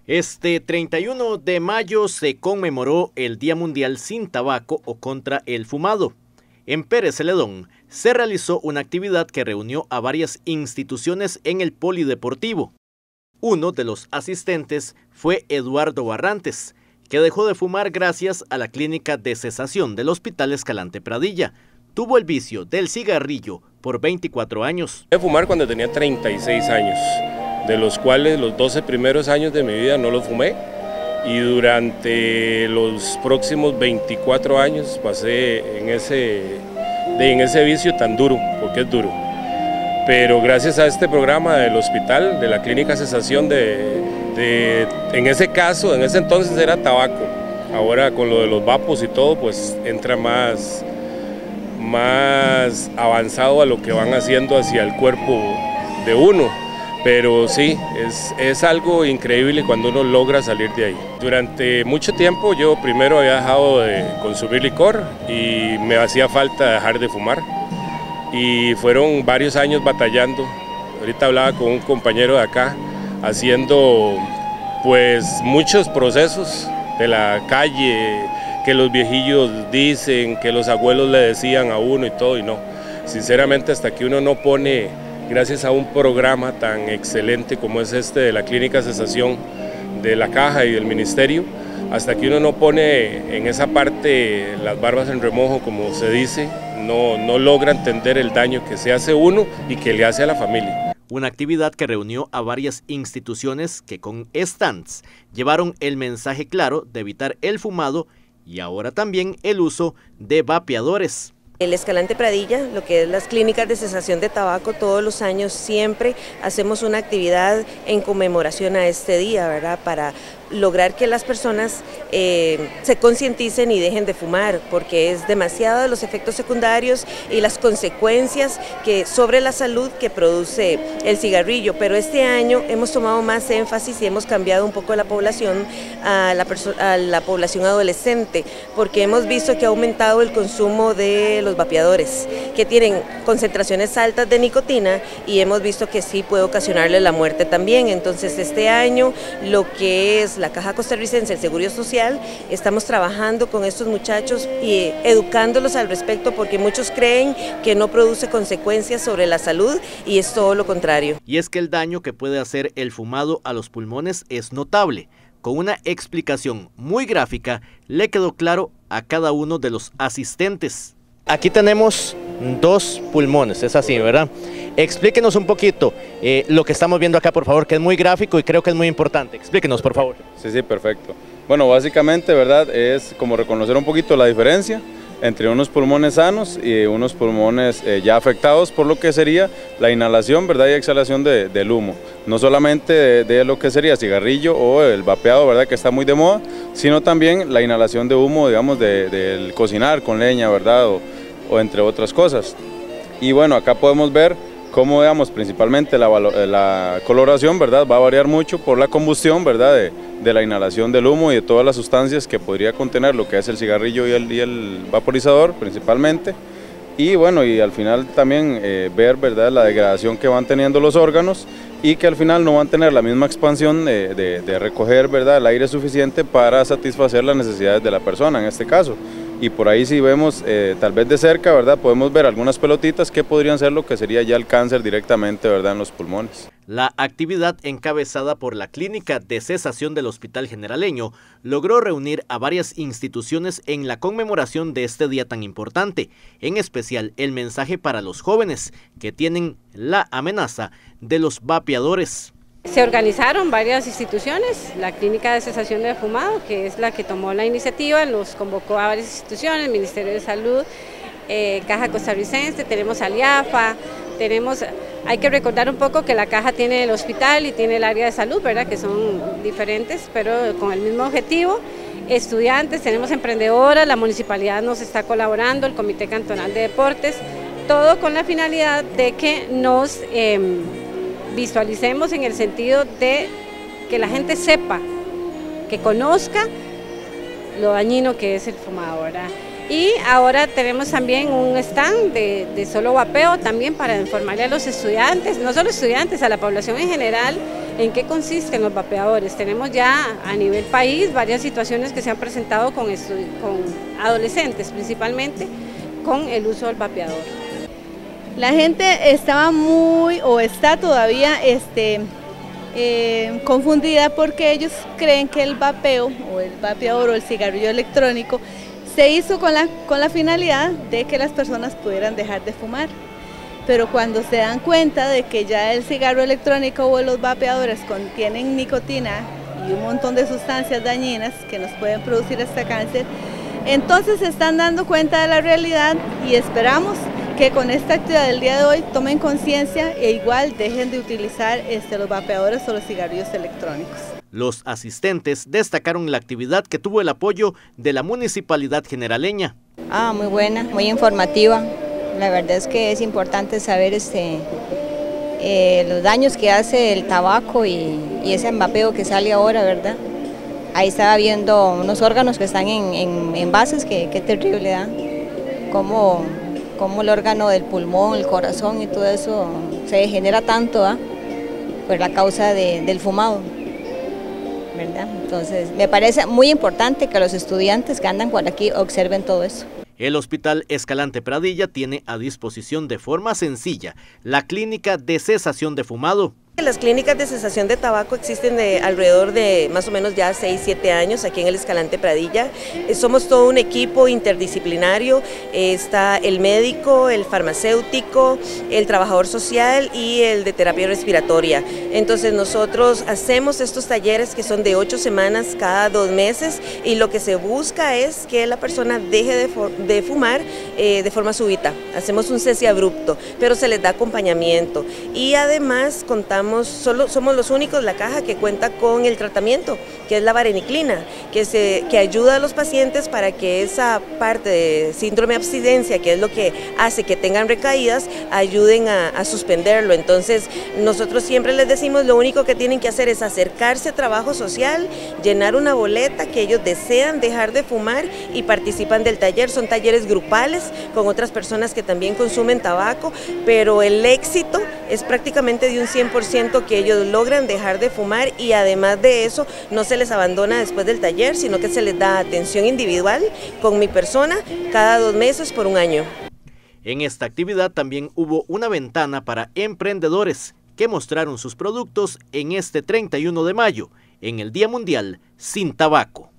Este 31 de mayo se conmemoró el Día Mundial sin Tabaco o contra el fumado. En Pérez Celedón se realizó una actividad que reunió a varias instituciones en el polideportivo. Uno de los asistentes fue Eduardo Barrantes, que dejó de fumar gracias a la clínica de cesación del Hospital Escalante Pradilla. Tuvo el vicio del cigarrillo por 24 años. Dejé de fumar cuando tenía 36 años. De los cuales los 12 primeros años de mi vida no los fumé, y durante los próximos 24 años pasé en ese vicio tan duro, porque es duro. Pero gracias a este programa del hospital, de la clínica cesación, en ese caso, en ese entonces era tabaco, ahora con lo de los vapos y todo, pues entra más avanzado a lo que van haciendo hacia el cuerpo de uno. Pero sí, es algo increíble cuando uno logra salir de ahí. Durante mucho tiempo yo primero había dejado de consumir licor y me hacía falta dejar de fumar. Y fueron varios años batallando. Ahorita hablaba con un compañero de acá, haciendo pues muchos procesos de la calle, que los viejillos dicen, que los abuelos le decían a uno y todo, y no. Sinceramente, hasta que uno no pone, gracias a un programa tan excelente como es este de la Clínica Cesación de la Caja y del Ministerio, hasta que uno no pone en esa parte las barbas en remojo, como se dice, no logra entender el daño que se hace uno y que le hace a la familia. Una actividad que reunió a varias instituciones que con stands llevaron el mensaje claro de evitar el fumado y ahora también el uso de vapeadores. El Escalante Pradilla, lo que es las clínicas de cesación de tabaco, todos los años siempre hacemos una actividad en conmemoración a este día, ¿verdad? Para lograr que las personas se concienticen y dejen de fumar, porque es demasiado de los efectos secundarios y las consecuencias sobre la salud que produce el cigarrillo. Pero este año hemos tomado más énfasis y hemos cambiado un poco la población a la población adolescente, porque hemos visto que ha aumentado el consumo de los vapeadores, que tienen concentraciones altas de nicotina, y hemos visto que sí puede ocasionarle la muerte también. Entonces este año lo que es la Caja Costarricense del Seguro Social, estamos trabajando con estos muchachos y educándolos al respecto, porque muchos creen que no produce consecuencias sobre la salud y es todo lo contrario. Y es que el daño que puede hacer el fumado a los pulmones es notable. Con una explicación muy gráfica le quedó claro a cada uno de los asistentes. Aquí tenemos dos pulmones, es así, ¿verdad? Explíquenos un poquito lo que estamos viendo acá, por favor, que es muy gráfico y creo que es muy importante. Explíquenos, por favor. Sí, perfecto. Bueno, básicamente, ¿verdad? Es como reconocer un poquito la diferencia entre unos pulmones sanos y unos pulmones ya afectados por lo que sería la inhalación, ¿verdad? Y exhalación del humo. No solamente de lo que sería cigarrillo o el vapeado, ¿verdad? Que está muy de moda, sino también la inhalación de humo, digamos, del cocinar con leña, ¿verdad? O entre otras cosas. Y bueno, acá podemos ver cómo, digamos, principalmente la coloración, ¿verdad? Va a variar mucho por la combustión, ¿verdad? De la inhalación del humo y de todas las sustancias que podría contener lo que es el cigarrillo y el vaporizador principalmente. Y bueno, y al final también ver, ¿verdad? La degradación que van teniendo los órganos y que al final no van a tener la misma expansión de recoger, ¿verdad? El aire suficiente para satisfacer las necesidades de la persona en este caso. Y por ahí si vemos tal vez de cerca, ¿verdad? Podemos ver algunas pelotitas que podrían ser lo que sería ya el cáncer directamente, ¿verdad? En los pulmones. La actividad encabezada por la Clínica de Cesación del Hospital Generaleño logró reunir a varias instituciones en la conmemoración de este día tan importante, en especial el mensaje para los jóvenes que tienen la amenaza de los vapeadores. Se organizaron varias instituciones, la Clínica de Cesación del Fumado, que es la que tomó la iniciativa, nos convocó a varias instituciones, Ministerio de Salud, Caja Costarricense, tenemos Aliafa, hay que recordar un poco que la Caja tiene el hospital y tiene el área de salud, ¿verdad? Que son diferentes, pero con el mismo objetivo. Estudiantes, tenemos emprendedoras, la municipalidad nos está colaborando, el Comité Cantonal de Deportes, todo con la finalidad de que nos visualicemos en el sentido de que la gente sepa, que conozca lo dañino que es el fumado, ¿verdad? Y ahora tenemos también un stand de solo vapeo también para informarle a los estudiantes, no solo estudiantes, a la población en general, ¿En qué consisten los vapeadores? Tenemos ya a nivel país varias situaciones que se han presentado con adolescentes principalmente con el uso del vapeador. La gente estaba está todavía confundida porque ellos creen que el vapeo o el vapeador o el cigarrillo electrónico se hizo con la finalidad de que las personas pudieran dejar de fumar. Pero cuando se dan cuenta de que ya el cigarro electrónico o los vapeadores contienen nicotina y un montón de sustancias dañinas que nos pueden producir hasta cáncer, entonces se están dando cuenta de la realidad y esperamos que con esta actividad del día de hoy tomen conciencia e igual dejen de utilizar los vapeadores o los cigarrillos electrónicos. Los asistentes destacaron la actividad que tuvo el apoyo de la Municipalidad Generaleña. Muy buena, muy informativa. La verdad es que es importante saber los daños que hace el tabaco y ese vapeo que sale ahora, ¿verdad? Ahí estaba viendo unos órganos que están en envases, que terrible, ¿verdad? Como el órgano del pulmón, el corazón y todo eso se degenera tanto, ¿verdad? Por la causa del fumado, ¿verdad? Entonces me parece muy importante que los estudiantes que andan por aquí observen todo eso. El Hospital Escalante Pradilla tiene a disposición de forma sencilla la clínica de cesación de fumado. Las clínicas de cesación de tabaco existen de alrededor de más o menos ya 6-7 años aquí en el Escalante Pradilla. Somos todo un equipo interdisciplinario, está el médico, el farmacéutico, el trabajador social y el de terapia respiratoria. Entonces nosotros hacemos estos talleres que son de 8 semanas cada 2 meses y lo que se busca es que la persona deje de fumar de forma súbita. Hacemos un cese abrupto, pero se les da acompañamiento y además somos los únicos, la caja, que cuenta con el tratamiento, que es la vareniclina, que ayuda a los pacientes para que esa parte de síndrome de abstinencia, que es lo que hace que tengan recaídas, ayuden a suspenderlo. Entonces nosotros siempre les decimos, lo único que tienen que hacer es acercarse a trabajo social, llenar una boleta que ellos desean dejar de fumar y participan del taller. Son talleres grupales con otras personas que también consumen tabaco, pero el éxito es prácticamente de un 100% que ellos logran dejar de fumar y además de eso no se les abandona después del taller, sino que se les da atención individual con mi persona cada 2 meses por 1 año. En esta actividad también hubo una ventana para emprendedores que mostraron sus productos en este 31 de mayo, en el Día Mundial sin Tabaco.